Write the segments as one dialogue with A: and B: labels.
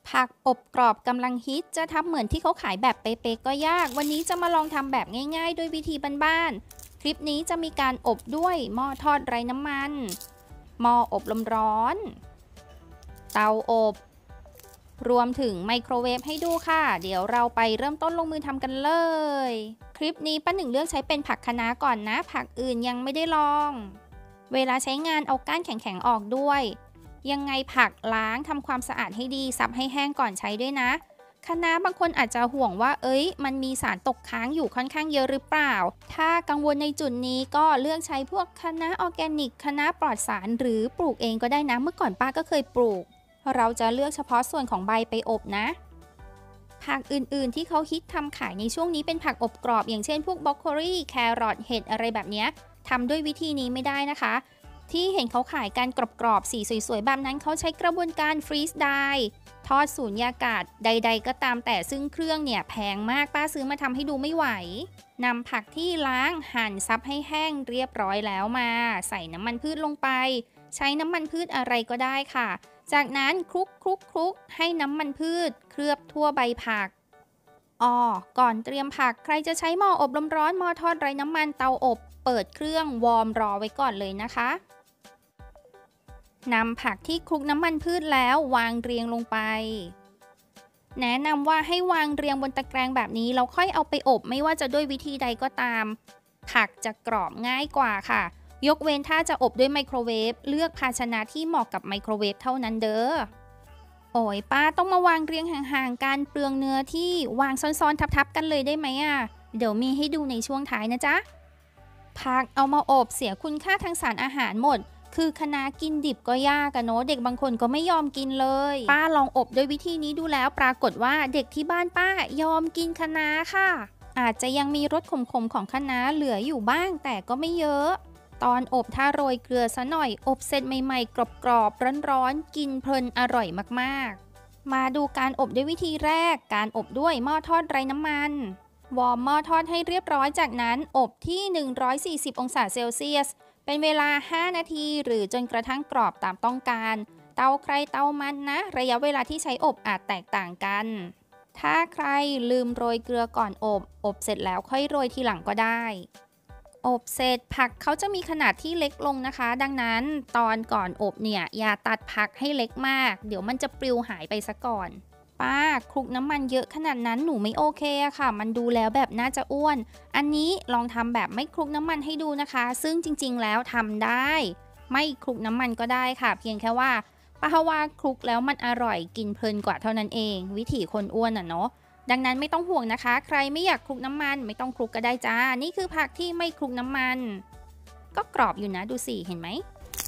A: ผักอบกรอบกำลังฮิตจะทำเหมือนที่เขาขายแบบเป๊ะๆก็ยากวันนี้จะมาลองทำแบบง่ายๆด้วยวิธีบ้านๆคลิปนี้จะมีการอบด้วยหม้อทอดไร้น้ำมันหม้ออบลมร้อนเตาอบรวมถึงไมโครเวฟให้ดูค่ะเดี๋ยวเราไปเริ่มต้นลงมือทำกันเลยคลิปนี้ป้าหนึ่งเลือกใช้เป็นผักคะน้าก่อนนะผักอื่นยังไม่ได้ลองเวลาใช้งานเอาก้านแข็งๆออกด้วยยังไงผักล้างทำความสะอาดให้ดีซับให้แห้งก่อนใช้ด้วยนะคะน้าบางคนอาจจะห่วงว่ามันมีสารตกค้างอยู่ค่อนข้างเยอะหรือเปล่าถ้ากังวลในจุดนี้ก็เลือกใช้พวกคะน้าออร์แกนิกคะน้าปลอดสารหรือปลูกเองก็ได้นะเมื่อก่อนป้าก็เคยปลูกเราจะเลือกเฉพาะส่วนของใบไปอบนะผักอื่นๆที่เขาฮิตทำขายในช่วงนี้เป็นผักอบกรอบอย่างเช่นพวกบรอกโคลีแครอทเห็ดอะไรแบบนี้ทำด้วยวิธีนี้ไม่ได้นะคะที่เห็นเขาขายการกรอบๆสีสวยๆแบบนั้นเขาใช้กระบวนการฟรีซไดร์ทอดสูญญากาศใดๆก็ตามแต่ซึ่งเครื่องเนี่ยแพงมากป้าซื้อมาทำให้ดูไม่ไหวนำผักที่ล้างหั่นซับให้แห้งเรียบร้อยแล้วมาใส่น้ำมันพืชลงไปใช้น้ำมันพืชอะไรก็ได้ค่ะจากนั้นคลุกให้น้ำมันพืชเคลือบทั่วใบผักก่อนเตรียมผักใครจะใช้หม้ออบลมร้อนหม้อทอดไร้น้ำมันเตาอบเปิดเครื่องวอร์มรอไว้ก่อนเลยนะคะนำผักที่คลุกน้ำมันพืชแล้ววางเรียงลงไปแนะนำว่าให้วางเรียงบนตะแกรงแบบนี้แล้วค่อยเอาไปอบไม่ว่าจะด้วยวิธีใดก็ตามผักจะกรอบง่ายกว่าค่ะยกเว้นถ้าจะอบด้วยไมโครเวฟเลือกภาชนะที่เหมาะกับไมโครเวฟเท่านั้นเด้อโอ้ยป้าต้องมาวางเรียงห่างๆกันเปลืองเนื้อที่วางซ้อนๆทับๆกันเลยได้ไหมเดี๋ยวมีให้ดูในช่วงท้ายนะจ๊ะผักเอามาอบเสียคุณค่าทางสารอาหารหมดคือคะน้ากินดิบก็ยากอะเนาะเด็กบางคนก็ไม่ยอมกินเลยป้าลองอบด้วยวิธีนี้ดูแล้วปรากฏว่าเด็กที่บ้านป้ายอมกินคะน้าค่ะอาจจะยังมีรสขมๆของคะน้าเหลืออยู่บ้างแต่ก็ไม่เยอะตอนอบถ้าโรยเกลือซะหน่อยอบเสร็จใหม่ๆกรอบๆร้อนๆกินเพลินอร่อยมากๆมาดูการอบด้วยวิธีแรกการอบด้วยหม้อทอดไร้น้ำมันวอร์มหม้อทอดให้เรียบร้อยจากนั้นอบที่140องศาเซลเซียสเป็นเวลา5นาทีหรือจนกระทั่งกรอบตามต้องการเตาใครเตามันนะระยะเวลาที่ใช้อบอาจแตกต่างกันถ้าใครลืมโรยเกลือก่อนอบเสร็จแล้วค่อยโรยทีหลังก็ได้อบเสร็จผักเขาจะมีขนาดที่เล็กลงนะคะดังนั้นตอนก่อนอบเนี่ยอย่าตัดผักให้เล็กมากเดี๋ยวมันจะปลิวหายไปซะก่อนป้าคลุกน้ำมันเยอะขนาดนั้นหนูไม่โอเคอะค่ะมันดูแล้วแบบน่าจะอ้วนอันนี้ลองทำแบบไม่คลุกน้ำมันให้ดูนะคะซึ่งจริงๆแล้วทำได้ไม่คลุกน้ำมันก็ได้ค่ะเพียงแค่ว่าป้าว่าคลุกแล้วมันอร่อยกินเพลินกว่าเท่านั้นเองวิถีคนอ้วนอะเนาะดังนั้นไม่ต้องห่วงนะคะใครไม่อยากคลุกน้ำมันไม่ต้องคลุกก็ได้จ้านี่คือผักที่ไม่คลุกน้ำมันก็กรอบอยู่นะดูสิเห็นไหม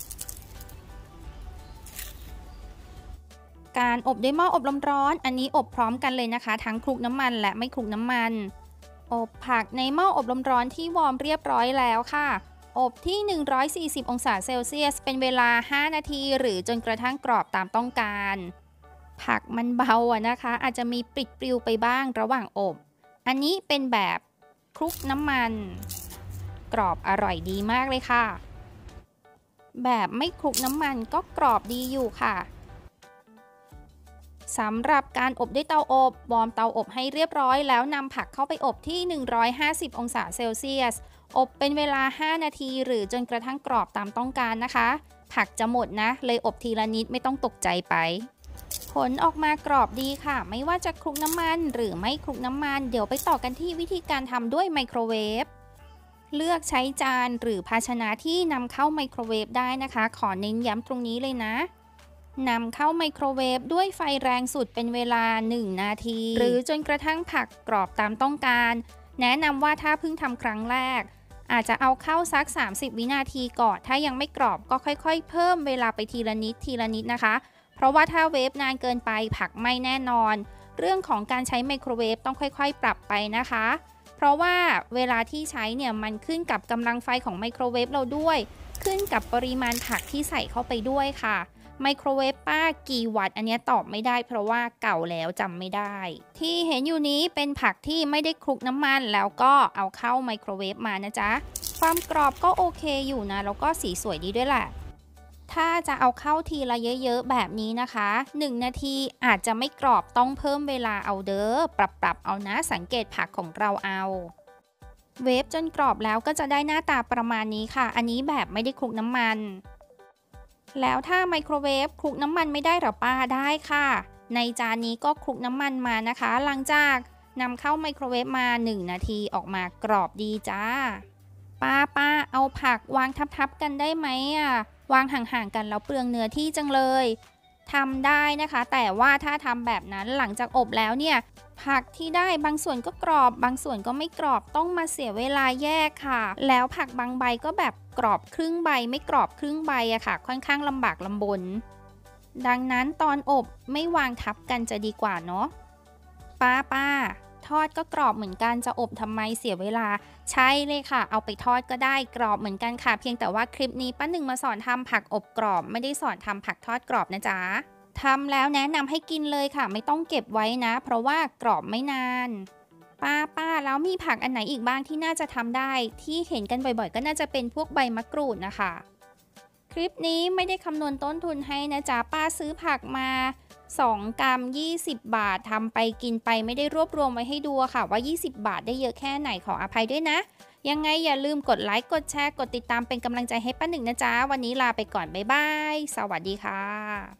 A: การอบด้วยหม้ออบลมร้อนอันนี้อบพร้อมกันเลยนะคะทั้งคลุกน้ำมันและไม่คลุกน้ำมันอบผักในหม้ออบลมร้อนที่วอร์มเรียบร้อยแล้วค่ะอบที่140องศาเซลเซียสเป็นเวลา5นาทีหรือจนกระทั่งกรอบตามต้องการผักมันเบาอะนะคะอาจจะมีปลิดปลิวไปบ้างระหว่างอบอันนี้เป็นแบบคลุกน้ำมันกรอบอร่อยดีมากเลยค่ะแบบไม่คลุกน้ำมันก็กรอบดีอยู่ค่ะสำหรับการอบด้วยเตาอบวอร์มเตาอบให้เรียบร้อยแล้วนำผักเข้าไปอบที่150องศาเซลเซียสอบเป็นเวลา5นาทีหรือจนกระทั่งกรอบตามต้องการนะคะผักจะหมดนะเลยอบทีละนิดไม่ต้องตกใจไปผลออกมากรอบดีค่ะไม่ว่าจะคลุกน้ำมันหรือไม่คลุกน้ำมันเดี๋ยวไปต่อกันที่วิธีการทำด้วยไมโครเวฟเลือกใช้จานหรือภาชนะที่นำเข้าไมโครเวฟได้นะคะขอเน้นย้ำตรงนี้เลยนะนำเข้าไมโครเวฟด้วยไฟแรงสุดเป็นเวลา1นาทีหรือจนกระทั่งผักกรอบตามต้องการแนะนำว่าถ้าเพิ่งทำครั้งแรกอาจจะเอาเข้าสัก30วินาทีก่อนถ้ายังไม่กรอบก็ค่อยๆเพิ่มเวลาไปทีละนิดนะคะเพราะว่าถ้าเวฟนานเกินไปผักไม่แน่นอนเรื่องของการใช้ไมโครเวฟต้องค่อยๆปรับไปนะคะเพราะว่าเวลาที่ใช้เนี่ยมันขึ้นกับกำลังไฟของไมโครเวฟเราด้วยขึ้นกับปริมาณผักที่ใส่เข้าไปด้วยค่ะไมโครเวฟป้ากี่วัตต์อันนี้ตอบไม่ได้เพราะว่าเก่าแล้วจำไม่ได้ที่เห็นอยู่นี้เป็นผักที่ไม่ได้คลุกน้ำมันแล้วก็เอาเข้าไมโครเวฟมานะจ๊ะความกรอบก็โอเคอยู่นะแล้วก็สีสวยดีด้วยแหละถ้าจะเอาเข้าทีละเยอะๆแบบนี้นะคะ1นาทีอาจจะไม่กรอบต้องเพิ่มเวลาเอาเด้อปรับเอานะสังเกตผักของเราเอาเวฟจนกรอบแล้วก็จะได้หน้าตาประมาณนี้ค่ะอันนี้แบบไม่ได้คลุกน้ำมันแล้วถ้าไมโครเวฟคลุกน้ำมันไม่ได้หรอป้าได้ค่ะในจานนี้ก็คลุกน้ำมันมานะคะหลังจากนำเข้าไมโครเวฟมา1นาทีออกมากรอบดีจ้าป้าเอาผักวางทับกันได้ไหมวางห่างๆกันแล้วเปลืองเนื้อที่จังเลยทำได้นะคะแต่ว่าถ้าทำแบบนั้นหลังจากอบแล้วเนี่ยผักที่ได้บางส่วนก็กรอบบางส่วนก็ไม่กรอบต้องมาเสียเวลาแยกค่ะแล้วผักบางใบก็แบบกรอบครึ่งใบไม่กรอบครึ่งใบค่ะค่อนข้างลำบากลำบนดังนั้นตอนอบไม่วางทับกันจะดีกว่าเนาะป้าทอดก็กรอบเหมือนกันจะอบทำไมเสียเวลาใช่เลยค่ะเอาไปทอดก็ได้กรอบเหมือนกันค่ะเพียงแต่ว่าคลิปนี้ป้าหนึ่งมาสอนทำผักอบกรอบไม่ได้สอนทำผักทอดกรอบนะจ๊ะทำแล้วแนะนำให้กินเลยค่ะไม่ต้องเก็บไว้นะเพราะว่ากรอบไม่นานป้าแล้วมีผักอันไหนอีกบ้างที่น่าจะทำได้ที่เห็นกันบ่อยๆก็น่าจะเป็นพวกใบมะกรูดนะคะคลิปนี้ไม่ได้คำนวณต้นทุนให้นะจ๊ะป้าซื้อผักมา2 กรัม20 บาททำไปกินไปไม่ได้รวบรวมไว้ให้ดูค่ะว่า20 บาทได้เยอะแค่ไหนขออภัยด้วยนะยังไงอย่าลืมกดไลค์กดแชร์กดติดตามเป็นกำลังใจให้ป้าหนึ่งนะจ๊ะวันนี้ลาไปก่อนบ๊ายบายสวัสดีค่ะ